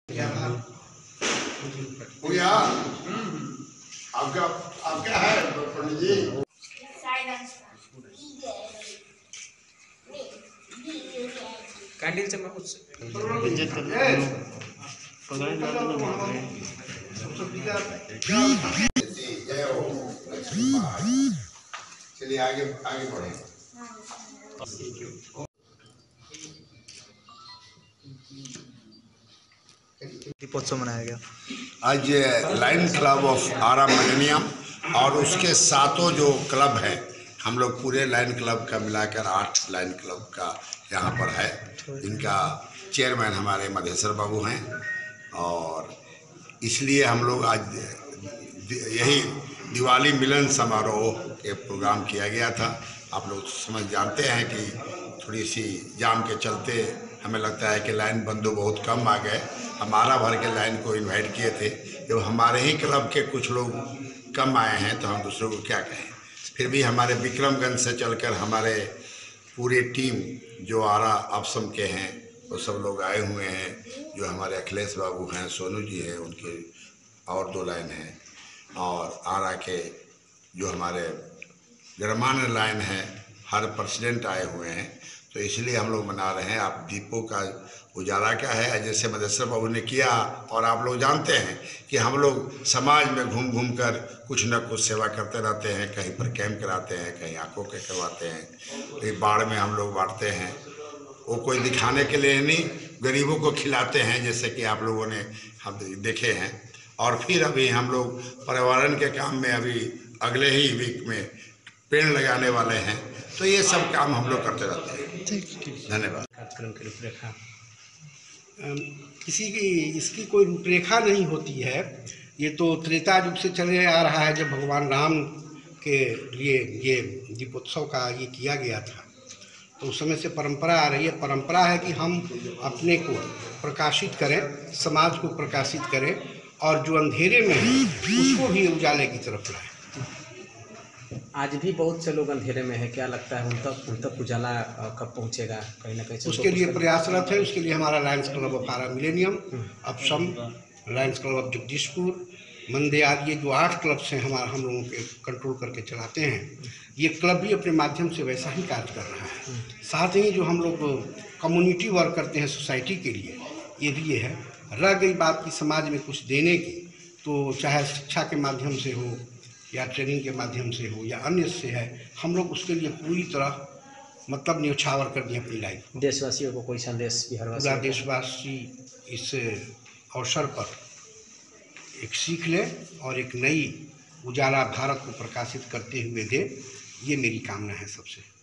हो गया आपका आपका है पंडित जी। कैंडल चमक कुछ चलिए आगे आगे बढ़े। दीपोत्सव मनाया गया आज lions club of Ara millennium और उसके सातों जो क्लब हैं, हम लोग पूरे लाइन क्लब का मिलाकर 8 लाइन क्लब का यहाँ पर है, जिनका चेयरमैन हमारे मधेश्वर बाबू हैं। और इसलिए हम लोग आज यही दिवाली मिलन समारोह के प्रोग्राम किया गया था। आप लोग समझ जानते हैं कि थोड़ी सी जाम के चलते हमें लगता है कि लाइन बंदो बहुत कम आ गए। हम आरा भर के लाइन को इनवाइट किए थे, जब हमारे ही क्लब के कुछ लोग कम आए हैं तो हम दूसरों को क्या कहें। फिर भी हमारे विक्रमगंज से चलकर हमारे पूरी टीम जो आरा आपसम के हैं वो सब लोग आए हुए हैं। जो हमारे अखिलेश बाबू हैं, सोनू जी हैं, उनके और 2 लाइन हैं, और आरा के जो हमारे गणमान्य लाइन है, हर प्रेसिडेंट आए हुए हैं। तो इसलिए हम लोग मना रहे हैं। आप दीपों का उजाला क्या है, जैसे मधेश्वर बाबू ने किया। और आप लोग जानते हैं कि हम लोग समाज में घूम घूम कर कुछ न कुछ सेवा करते रहते हैं। कहीं पर कैंप कराते हैं, कहीं आंखों के करवाते हैं, कहीं बाढ़ में हम लोग बांटते हैं। वो कोई दिखाने के लिए नहीं, गरीबों को खिलाते हैं, जैसे कि आप लोगों ने हम देखे हैं। और फिर अभी हम लोग पर्यावरण के काम में अभी अगले ही वीक में पेड़ लगाने वाले हैं। तो ये सब काम हम लोग करते रहते हैं। धन्यवाद। कार्यक्रम की रूपरेखा किसी की इसकी कोई रूपरेखा नहीं होती है। ये तो त्रेता युग से चले आ रहा है, जब भगवान राम के लिए ये दीपोत्सव का ये किया गया था, तो उस समय से परंपरा आ रही है। परंपरा है कि हम अपने को प्रकाशित करें, समाज को प्रकाशित करें, और जो अंधेरे में है उसको भी उजाले की तरफ लाएं। आज भी बहुत से लोग अंधेरे में है, क्या लगता है उन तक उजाला कब पहुंचेगा? कहीं ना कहीं उसके लिए प्रयासरत है। उसके लिए हमारा lions club of Ara millennium, अपसम, लायंस क्लब ऑफ जगदीशपुर, मंदियार, ये जो 8 क्लब्स हैं हम लोगों के कंट्रोल करके चलाते हैं, ये क्लब भी अपने माध्यम से वैसा ही कार्य कर रहा है। साथ ही जो हम लोग कम्युनिटी वर्क करते हैं सोसाइटी के लिए, ये भी ये है। रह गई बात की समाज में कुछ देने की, तो चाहे शिक्षा के माध्यम से हो या ट्रेनिंग के माध्यम से हो या अन्य से है, हम लोग उसके लिए पूरी तरह मतलब न्यौछावर कर दिए अपनी लाइफ। देशवासियों को कोई संदेश पूरा देशवासी इस अवसर पर एक सीख ले और एक नई उजाला भारत को प्रकाशित करते हुए दे, ये मेरी कामना है सबसे।